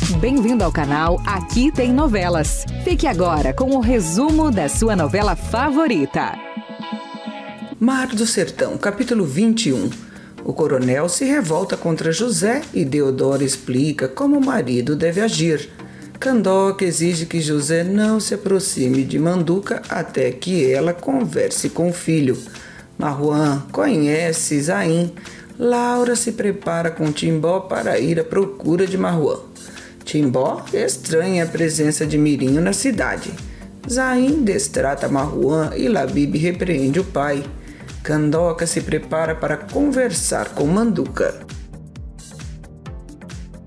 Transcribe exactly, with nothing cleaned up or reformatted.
Bem-vindo ao canal Aqui Tem Novelas. Fique agora com o resumo da sua novela favorita. Mar do Sertão, capítulo vinte e um. O coronel se revolta contra José e Deodoro explica como o marido deve agir. Candoca exige que José não se aproxime de Manduca até que ela converse com o filho. Marruan conhece Zaim. Laura se prepara com Timbó para ir à procura de Marruan. Timbó estranha a presença de Mirinho na cidade. Zaim destrata Marruan e Labib repreende o pai. Candoca se prepara para conversar com Manduca.